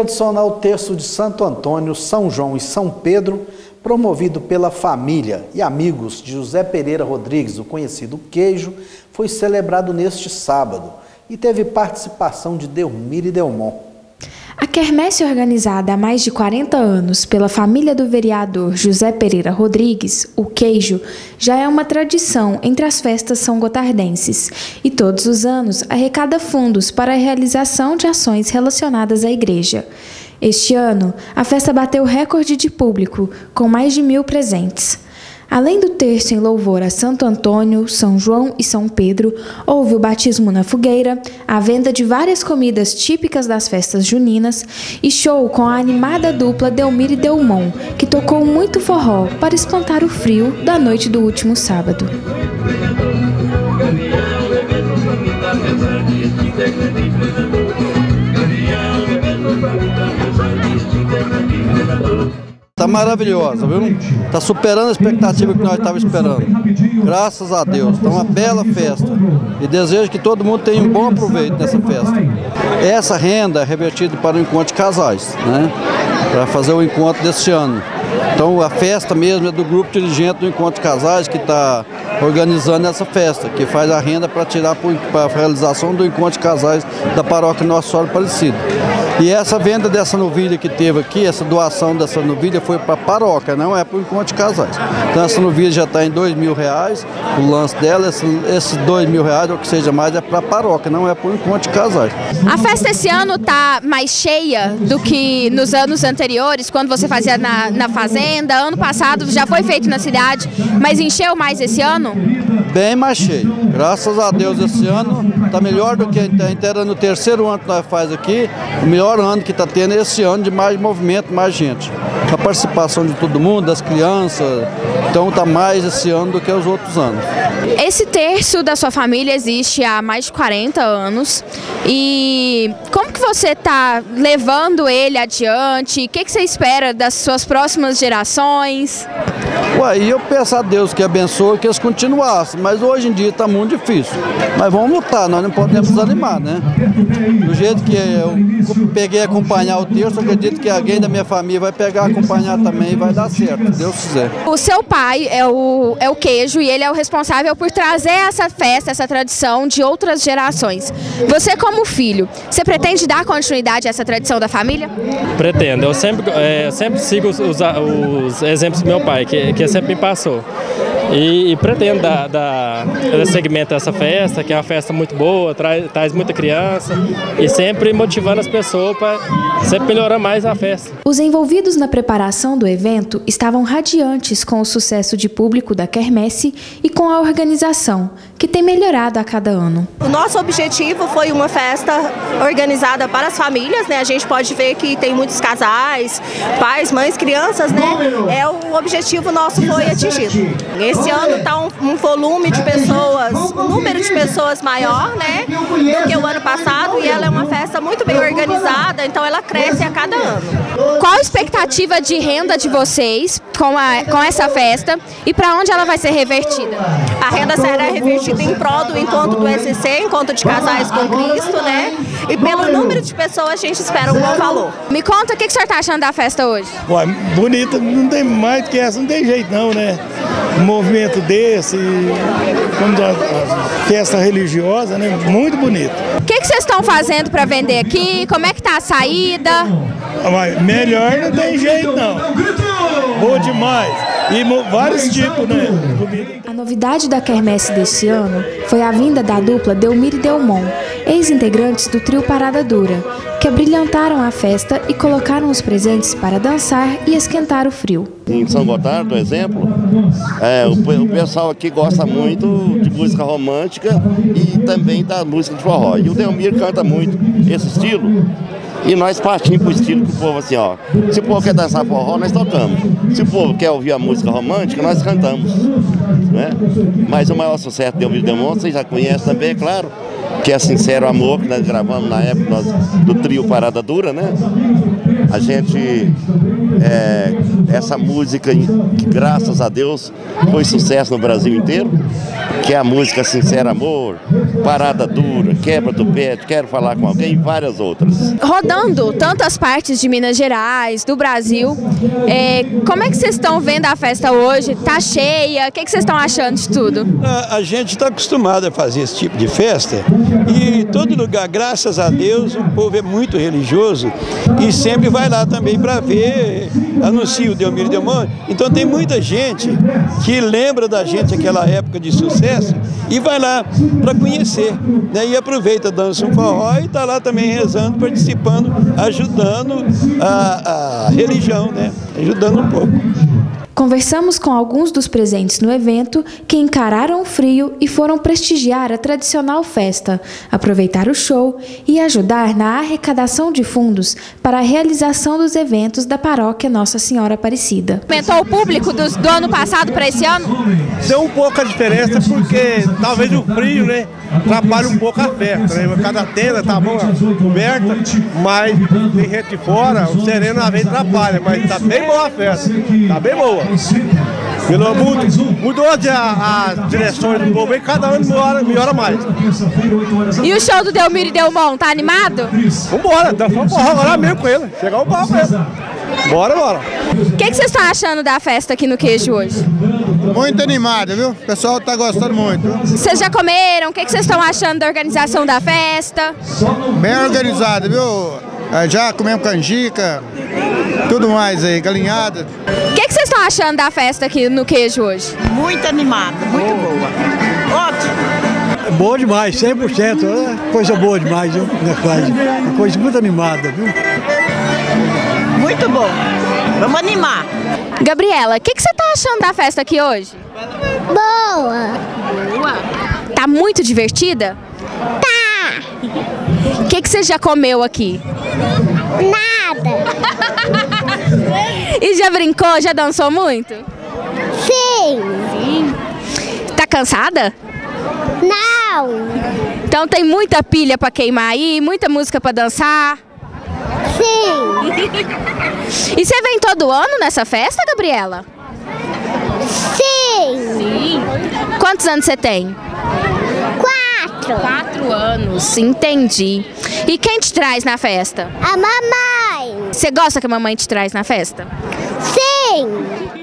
tradicional terço de Santo Antônio, São João e São Pedro, promovido pela família e amigos de José Pereira Rodrigues, o conhecido Queijo, foi celebrado neste sábado e teve participação de Delmir e Delmon. A quermesse, organizada há mais de 40 anos pela família do vereador José Pereira Rodrigues, o Queijo, já é uma tradição entre as festas são gotardenses e todos os anos arrecada fundos para a realização de ações relacionadas à igreja. Este ano, a festa bateu recorde de público, com mais de 1.000 presentes. Além do terço em louvor a Santo Antônio, São João e São Pedro, houve o batismo na fogueira, a venda de várias comidas típicas das festas juninas e show com a animada dupla Delmir e Delmon, que tocou muito forró para espantar o frio da noite do último sábado. Tá maravilhosa, viu? Tá superando a expectativa que nós estávamos esperando. Graças a Deus. Tá uma bela festa. E desejo que todo mundo tenha um bom aproveito nessa festa. Essa renda é revertida para o encontro de casais, né? Para fazer o encontro desse ano. Então a festa mesmo é do grupo dirigente do Encontro de Casais que está organizando essa festa, que faz a renda para tirar para a realização do Encontro de Casais da paróquia Nossa Senhora Aparecida. E essa venda dessa novilha que teve aqui, essa doação dessa novilha foi para a paróquia, não é para o Encontro de Casais. Então essa novilha já está em R$2.000, o lance dela, esses R$2.000 ou que seja mais é para a paróquia, não é para o Encontro de Casais. A festa esse ano está mais cheia do que nos anos anteriores, quando você fazia na fazenda. Ano passado já foi feito na cidade, mas encheu mais esse ano? Bem mais cheio. Graças a Deus esse ano está melhor do que a gente era no terceiro ano que nós faz aqui. O melhor ano que está tendo é esse ano de mais movimento, mais gente. A participação de todo mundo, das crianças, então está mais esse ano do que os outros anos. Esse terço da sua família existe há mais de 40 anos e como que você está levando ele adiante? O que você espera das suas próximas gerações? E eu peço a Deus que abençoe, que eles continuassem, mas hoje em dia está muito difícil. Mas vamos lutar, nós não podemos desanimar, né? Do jeito que eu peguei a acompanhar o terço, eu acredito que alguém da minha família vai pegar acompanhar também e vai dar certo, se Deus quiser. O seu pai é o Queijo e ele é o responsável por trazer essa festa, essa tradição de outras gerações. Você como filho, você pretende dar continuidade a essa tradição da família? Pretendo, eu sempre sigo os exemplos do meu pai, que sempre me passou. E pretendo dar segmento a essa festa, que é uma festa muito boa, traz muita criança e sempre motivando as pessoas para sempre melhorar mais a festa. Os envolvidos na preparação do evento estavam radiantes com o sucesso de público da quermesse e com a organização, que tem melhorado a cada ano. O nosso objetivo foi uma festa organizada para as famílias, né? A gente pode ver que tem muitos casais, pais, mães, crianças, né? O objetivo nosso foi atingido. Esse ano está um volume de pessoas, um número de pessoas maior, né, do que o ano passado, e ela é uma festa muito bem organizada, então ela cresce a cada ano. Qual a expectativa de renda de vocês com essa festa e para onde ela vai ser revertida? A renda será revertida em prol do encontro do ECC, Encontro de Casais com Cristo, né, e pelo número de pessoas a gente espera um bom valor. Me conta o que o senhor está achando da festa hoje? Bonita, não tem mais do que essa, não tem jeito não, né? Um movimento desse, como a festa religiosa, né? Muito bonito. O que vocês estão fazendo para vender aqui? Como é que tá a saída? Melhor não tem jeito não. Boa demais. E vários tipos, né? A novidade da quermesse desse ano foi a vinda da dupla Delmir e Delmon, ex-integrantes do trio Parada Dura, que abrilhantaram a festa e colocaram os presentes para dançar e esquentar o frio. Em São Gotardo, por exemplo, o pessoal aqui gosta muito de música romântica e também da música de forró. E o Delmir canta muito esse estilo. E nós partimos para o estilo que o povo assim, ó, se o povo quer dançar forró, nós tocamos. Se o povo quer ouvir a música romântica, nós cantamos, né? Mas o maior sucesso de Delmir e Delmon, vocês já conhecem também, é claro, que é Sincero Amor, que nós gravamos na época do trio Parada Dura, né? A gente essa música que, graças a Deus, foi sucesso no Brasil inteiro, que é a música Sincero Amor, Parada Dura, Quebra do Pé, Quero Falar com Alguém e várias outras. Rodando tantas partes de Minas Gerais, do Brasil, como é que vocês estão vendo a festa hoje? Tá cheia? O que vocês estão achando de tudo? A gente está acostumado a fazer esse tipo de festa e todo lugar, graças a Deus, o povo é muito religioso e sempre vai lá também para ver, anuncia o Delmiro Delmonte. Então tem muita gente que lembra da gente aquela época de sucesso e vai lá para conhecer, né? E aproveita, dança um forró e está lá também rezando, participando, ajudando a religião, né? Ajudando um pouco. Conversamos com alguns dos presentes no evento que encararam o frio e foram prestigiar a tradicional festa, aproveitar o show e ajudar na arrecadação de fundos para a realização dos eventos da paróquia Nossa Senhora Aparecida. Aumentou o público do ano passado para esse ano? Deu um pouco a diferença porque talvez o frio, né, atrapalha um pouco a festa, né? Cada tenda tá bom, coberta, mas tem gente de fora, o sereno às vezes atrapalha, mas tá bem boa a festa, tá bem boa. Mudou as direções do povo e cada ano melhora mais. E o show do Delmiro e Delmonte, tá animado? Vambora, vamos agora mesmo com ele, chegar o barro mesmo. Bora. O que vocês estão achando da festa aqui no Queijo hoje? Muito animada, viu? O pessoal tá gostando muito. Vocês já comeram? O que vocês estão achando da organização da festa? Bem organizada, viu? Já comemos canjica, tudo mais aí, galinhada. O que vocês estão achando da festa aqui no Queijo hoje? Muito animada, muito boa. Ótimo. É boa demais, 100%. É coisa boa demais, viu? É coisa muito animada, viu? Muito bom. Vamos animar. Gabriela, o que você tá achando da festa aqui hoje? Boa. Tá muito divertida? Tá. O que você já comeu aqui? Nada. E já brincou? Já dançou muito? Sim. Tá cansada? Não. Então tem muita pilha pra queimar aí, muita música pra dançar? Sim. E você vem todo ano nessa festa, Gabriela? Sim. Quantos anos você tem? 4. 4 anos, entendi. E quem te traz na festa? A mamãe. Você gosta que a mamãe te traz na festa? Sim.